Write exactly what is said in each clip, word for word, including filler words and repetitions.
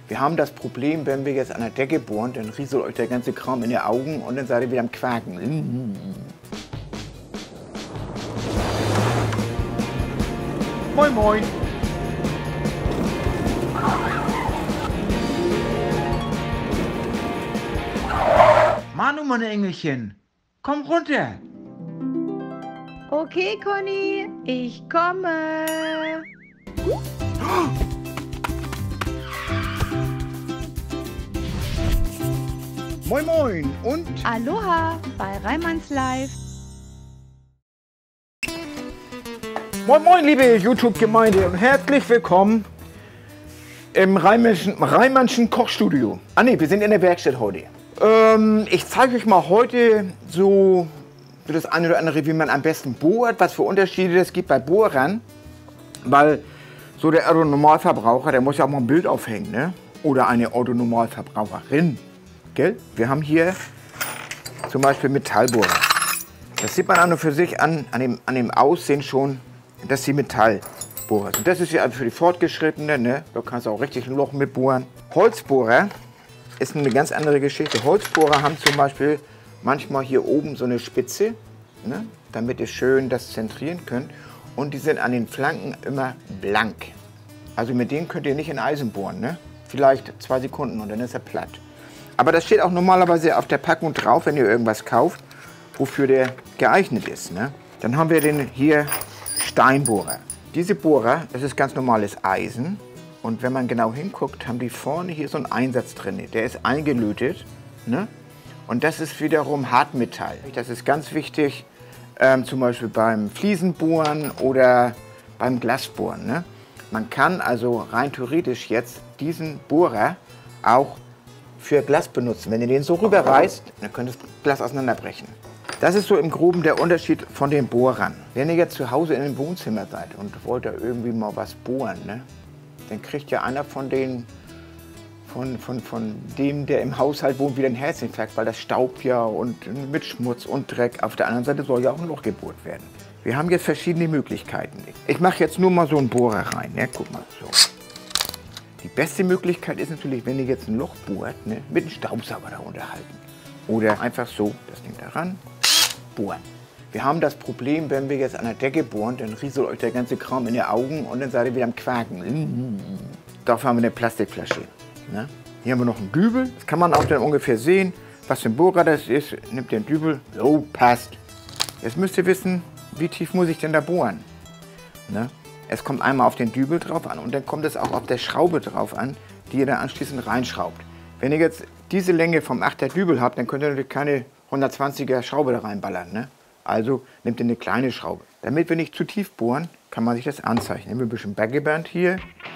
Wir haben das Problem, wenn wir jetzt an der Decke bohren, dann rieselt euch der ganze Kram in die Augen und dann seid ihr wieder am Quaken. Moin moin! Manu, meine Engelchen, komm runter! Okay, Conny, ich komme. Moin moin und Aloha bei Reimanns Live. moin moin, liebe YouTube-Gemeinde und herzlich willkommen im Reimannschen, Reimannschen Kochstudio. Ah ne, wir sind in der Werkstatt heute. Ähm, ich zeige euch mal heute so das eine oder andere, wie man am besten bohrt, was für Unterschiede es gibt bei Bohrern. Weil so der Autonormalverbraucher, der muss ja auch mal ein Bild aufhängen, ne? Oder eine Autonormalverbraucherin. Gell? Wir haben hier zum Beispiel Metallbohrer. Das sieht man an und für sich an, an, dem, an dem Aussehen schon, dass sie Metallbohrer sind. Das ist ja für die Fortgeschrittenen, ne? Da kannst du auch richtig ein Loch mit bohren. Holzbohrer ist eine ganz andere Geschichte. Holzbohrer haben zum Beispiel manchmal hier oben so eine Spitze, ne? Damit ihr schön das zentrieren könnt. Und die sind an den Flanken immer blank. Also mit denen könnt ihr nicht in Eisen bohren, ne? Vielleicht zwei Sekunden und dann ist er platt. Aber das steht auch normalerweise auf der Packung drauf, wenn ihr irgendwas kauft, wofür der geeignet ist, ne? Dann haben wir den hier Steinbohrer. Diese Bohrer, das ist ganz normales Eisen. Und wenn man genau hinguckt, haben die vorne hier so einen Einsatz drin. Der ist eingelötet, ne? Und das ist wiederum Hartmetall. Das ist ganz wichtig, ähm, zum Beispiel beim Fliesenbohren oder beim Glasbohren, ne? Man kann also rein theoretisch jetzt diesen Bohrer auch für Glas benutzen. Wenn ihr den so rüberreißt, dann könnt ihr das Glas auseinanderbrechen. Das ist so im Groben der Unterschied von den Bohrern. Wenn ihr jetzt zu Hause in einem Wohnzimmer seid und wollt da irgendwie mal was bohren, ne? Dann kriegt ja einer von den Von, von, von dem, der im Haushalt wohnt, wieder ein Herzinfarkt, weil das staubt ja und mit Schmutz und Dreck. Auf der anderen Seite soll ja auch ein Loch gebohrt werden. Wir haben jetzt verschiedene Möglichkeiten. Ich mache jetzt nur mal so einen Bohrer rein. Ne? Guck mal, so. Die beste Möglichkeit ist natürlich, wenn ihr jetzt ein Loch bohrt, ne? Mit einem Staubsauger da unterhalten. Oder einfach so, das Ding da ran, bohren. Wir haben das Problem, wenn wir jetzt an der Decke bohren, dann rieselt euch der ganze Kram in die Augen und dann seid ihr wieder am Quaken. Dafür haben wir eine Plastikflasche. Ne? Hier haben wir noch einen Dübel. Das kann man auch dann ungefähr sehen, was für ein Bohrer das ist. Nimmt den Dübel. So, passt. Jetzt müsst ihr wissen, wie tief muss ich denn da bohren? Ne? Es kommt einmal auf den Dübel drauf an und dann kommt es auch auf der Schraube drauf an, die ihr dann anschließend reinschraubt. Wenn ihr jetzt diese Länge vom achter Dübel habt, dann könnt ihr natürlich keine hundertzwanziger Schraube da reinballern. Ne? Also nehmt ihr eine kleine Schraube. Damit wir nicht zu tief bohren, kann man sich das anzeichnen. Nehmen wir ein bisschen Bergeband hier.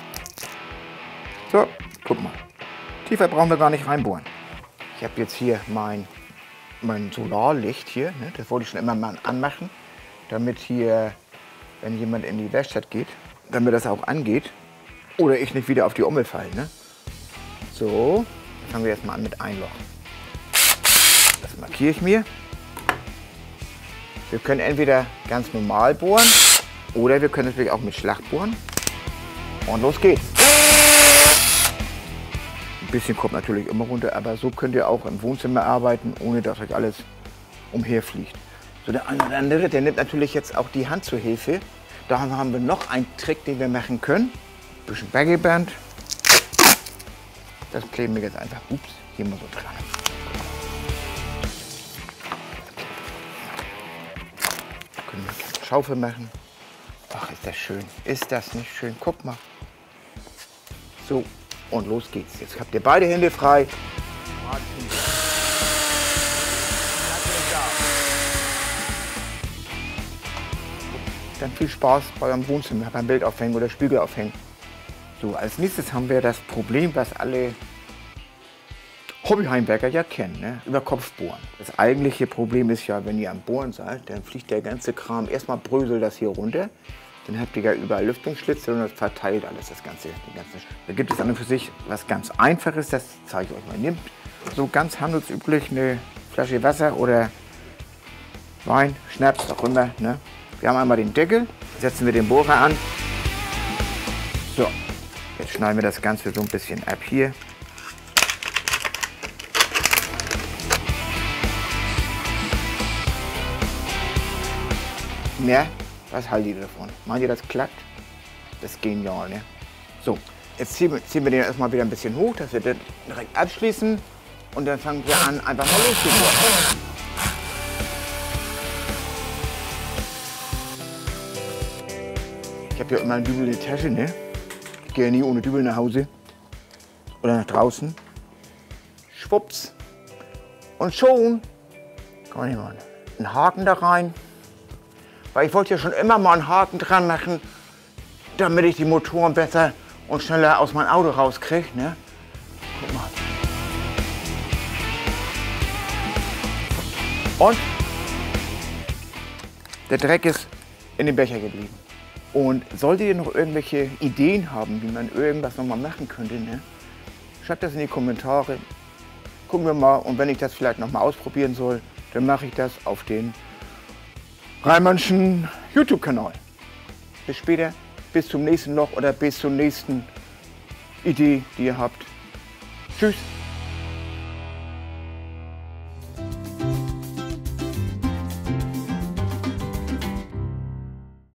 So. Guck mal, tiefer brauchen wir gar nicht reinbohren. Ich habe jetzt hier mein, mein Solarlicht hier, ne? Das wollte ich schon immer mal anmachen, damit hier, wenn jemand in die Werkstatt geht, damit das auch angeht oder ich nicht wieder auf die Ummel falle. Ne? So, fangen wir jetzt mal an mit ein Loch. Das markiere ich mir. Wir können entweder ganz normal bohren oder wir können natürlich auch mit Schlag bohren. Und los geht's. Ein bisschen kommt natürlich immer runter, aber so könnt ihr auch im Wohnzimmer arbeiten, ohne dass euch alles umherfliegt. So, der eine oder andere, der nimmt natürlich jetzt auch die Hand zur Hilfe. Da haben wir noch einen Trick, den wir machen können. Ein bisschen Bergeband. Das kleben wir jetzt einfach, ups, hier mal so dran. Können wir eine Schaufel machen. Ach, ist das schön. Ist das nicht schön? Guck mal. So. Und los geht's. Jetzt habt ihr beide Hände frei. Dann viel Spaß bei eurem Wohnzimmer, beim Bild aufhängen oder Spiegel aufhängen. So, als nächstes haben wir das Problem, was alle Hobbyheimwerker ja kennen, ne? Über Kopfbohren. Das eigentliche Problem ist ja, wenn ihr am Bohren seid, dann fliegt der ganze Kram, erstmal bröselt das hier runter. Dann habt ihr ja überall Lüftungsschlitze und das verteilt alles, das Ganze. Die ganze da gibt es an und für sich was ganz Einfaches, das zeige ich euch mal. Nehmt so ganz handelsüblich eine Flasche Wasser oder Wein, Schnaps, auch immer. Ne? Wir haben einmal den Deckel, setzen wir den Bohrer an. So, Jetzt schneiden wir das Ganze so ein bisschen ab hier. Ne, was haltet ihr davon? Meint ihr, das klappt? Das ist genial, ne? So, jetzt ziehen wir, ziehen wir den erstmal wieder ein bisschen hoch, dass wir den direkt abschließen. Und dann fangen wir an, einfach mal loszubohren. Ich habe ja immer einen Dübel in der Tasche, ne? Ich gehe ja nie ohne Dübel nach Hause oder nach draußen. Schwupps. Und schon kann ich mal einen Haken da rein. Weil ich wollte ja schon immer mal einen Haken dran machen, damit ich die Motoren besser und schneller aus meinem Auto rauskriege, ne? Guck mal. Und der Dreck ist in dem Becher geblieben. Und solltet ihr noch irgendwelche Ideen haben, wie man irgendwas noch mal machen könnte, ne? Schreibt das in die Kommentare. Gucken wir mal. Und wenn ich das vielleicht noch mal ausprobieren soll, dann mache ich das auf den Reimannschen YouTube-Kanal. Bis später, bis zum nächsten Loch oder bis zur nächsten Idee, die ihr habt. Tschüss.